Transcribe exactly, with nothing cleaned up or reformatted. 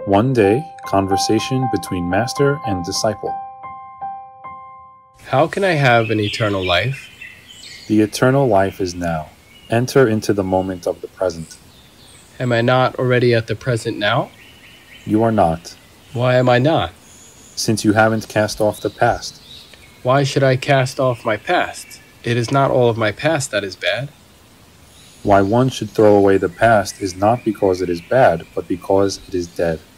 One day, conversation between master and disciple. How can I have an eternal life? The eternal life is now. Enter into the moment of the present. Am I not already at the present now? You are not, Why am I not? since you haven't cast off the past. Why should I cast off my past? It is not all of my past that is bad. Why one should throw away the past is not because it is bad, but because it is dead.